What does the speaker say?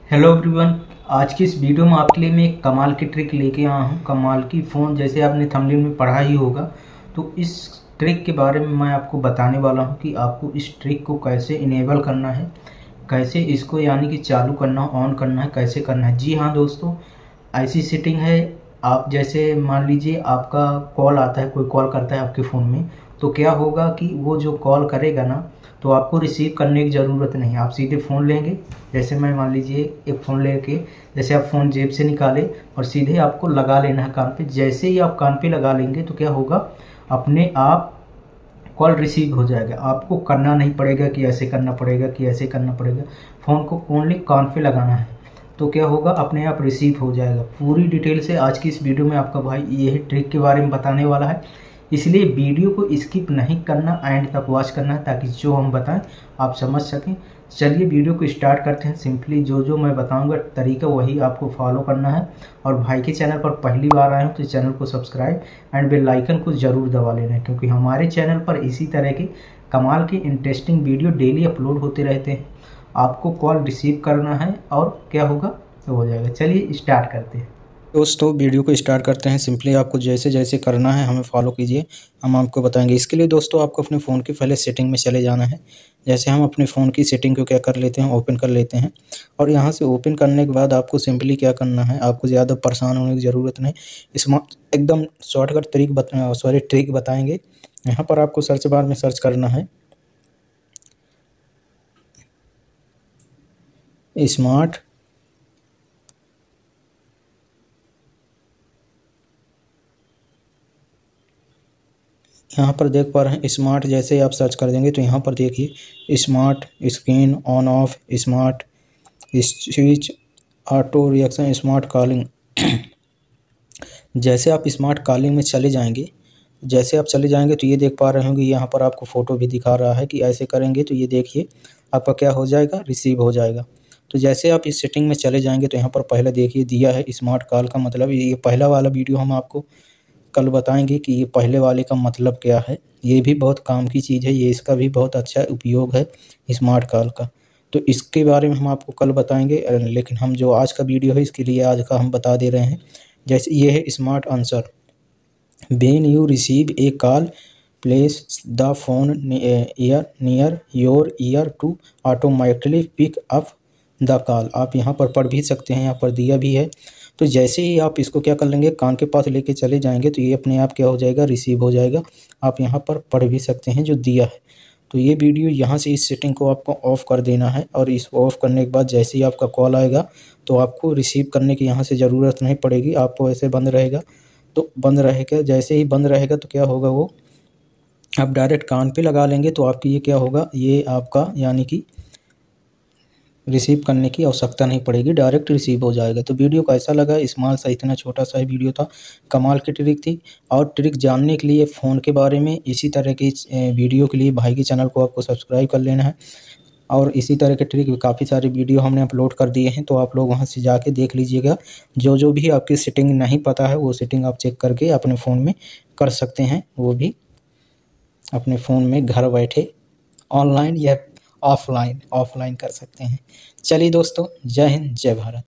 Hello everyone. आज की इस वीडियो में आपके लिए मैं एक कमाल की ट्रिक लेके आया हूँ। कमाल की फ़ोन, जैसे आपने थंबनेल में पढ़ा ही होगा, तो इस ट्रिक के बारे में मैं आपको बताने वाला हूँ कि आपको इस ट्रिक को कैसे इनेबल करना है, कैसे इसको यानी कि चालू करना, ऑन करना है, कैसे करना है। जी हाँ दोस्तों, ऐसी सेटिंग है। आप जैसे मान लीजिए आपका कॉल आता है, कोई कॉल करता है आपके फ़ोन में, तो क्या होगा कि वो जो कॉल करेगा ना, तो आपको रिसीव करने की ज़रूरत नहीं। आप सीधे फ़ोन लेंगे, जैसे मैं मान लीजिए एक फ़ोन लेके, जैसे आप फ़ोन जेब से निकाले और सीधे आपको लगा लेना है कान पे। जैसे ही आप कान पे लगा लेंगे तो क्या होगा, अपने आप कॉल रिसीव हो जाएगा। आपको करना नहीं पड़ेगा कि ऐसे करना पड़ेगा कि ऐसे करना पड़ेगा। फ़ोन को ओनली कान पे लगाना है तो क्या होगा, अपने आप रिसीव हो जाएगा। पूरी डिटेल से आज की इस वीडियो में आपका भाई यही ट्रिक के बारे में बताने वाला है, इसलिए वीडियो को स्किप नहीं करना, एंड तक वॉच करना है ताकि जो हम बताएं आप समझ सकें। चलिए वीडियो को स्टार्ट करते हैं। सिंपली जो जो मैं बताऊंगा तरीका वही आपको फॉलो करना है। और भाई के चैनल पर पहली बार आए हो तो चैनल को सब्सक्राइब एंड बेल आइकन को ज़रूर दबा लेना है, क्योंकि हमारे चैनल पर इसी तरह के कमाल की इंटरेस्टिंग वीडियो डेली अपलोड होते रहते हैं। आपको कॉल रिसीव करना है और क्या होगा तो हो जाएगा। चलिए स्टार्ट करते हैं दोस्तों। वीडियो को स्टार्ट करते हैं। सिंपली आपको जैसे जैसे करना है हमें फॉलो कीजिए, हम आपको बताएंगे। इसके लिए दोस्तों आपको अपने फ़ोन की पहले सेटिंग में चले जाना है। जैसे हम अपने फ़ोन की सेटिंग को क्या कर लेते हैं, ओपन कर लेते हैं। और यहाँ से ओपन करने के बाद आपको सिंपली क्या करना है, आपको ज़्यादा परेशान होने की ज़रूरत नहीं। एकदम शॉर्टकट ट्रिक बताएंगे। यहाँ पर आपको सर्च बार में सर्च करना है स्मार्ट यहाँ पर देख पा रहे हैं स्मार्ट। जैसे ही आप सर्च कर देंगे तो यहाँ पर देखिए smart screen on off, smart switch, auto reaction, smart calling. जैसे आप स्मार्ट कॉलिंग में चले जाएंगे, जैसे आप चले जाएंगे तो ये देख पा रहे होंगे यहाँ पर आपको फ़ोटो भी दिखा रहा है कि ऐसे करेंगे तो ये देखिए आपका क्या हो जाएगा, रिसीव हो जाएगा। तो जैसे आप इस सेटिंग में चले जाएंगे तो यहाँ पर पहले देखिए दिया है स्मार्ट कॉल का मतलब। ये पहला वाला वीडियो हम आपको कल बताएंगे कि ये पहले वाले का मतलब क्या है। ये भी बहुत काम की चीज़ है, ये इसका भी बहुत अच्छा उपयोग है स्मार्ट कॉल का। तो इसके बारे में हम आपको कल बताएंगे, लेकिन हम जो आज का वीडियो है इसके लिए आज का हम बता दे रहे हैं। जैसे ये है smart answer. When you receive a call, place the phone near your ear to automatically pick up the call. आप यहाँ पर पढ़ भी सकते हैं, यहाँ पर दिया भी है। तो जैसे ही आप इसको क्या कर लेंगे, कान के पास लेके चले जाएंगे तो ये अपने आप क्या हो जाएगा, रिसीव हो जाएगा। आप यहाँ पर पढ़ भी सकते हैं जो दिया है। तो ये वीडियो यहाँ से इस सेटिंग को आपको ऑफ़ कर देना है, और इस ऑफ़ करने के बाद जैसे ही आपका कॉल आएगा तो आपको रिसीव करने की यहाँ से ज़रूरत नहीं पड़ेगी। आपको ऐसे बंद रहेगा तो बंद रहेगा। जैसे ही बंद रहेगा तो क्या होगा, वो आप डायरेक्ट कान पे लगा लेंगे तो आपकी ये क्या होगा, ये आपका यानी कि रिसीव करने की आवश्यकता नहीं पड़ेगी, डायरेक्ट रिसीव हो जाएगा। तो वीडियो कैसा लगा, स्मॉल सा इतना छोटा सा ही वीडियो था, कमाल की ट्रिक थी। और ट्रिक जानने के लिए फ़ोन के बारे में इसी तरह की वीडियो के लिए भाई के चैनल को आपको सब्सक्राइब कर लेना है। और इसी तरह के ट्रिक काफ़ी सारे वीडियो हमने अपलोड कर दिए हैं, तो आप लोग वहाँ से जाके देख लीजिएगा। जो जो भी आपकी सेटिंग नहीं पता है वो सेटिंग आप चेक करके अपने फ़ोन में कर सकते हैं, वो भी अपने फ़ोन में घर बैठे ऑनलाइन या ऑफलाइन कर सकते हैं। चलिए दोस्तों, जय हिंद, जय भारत।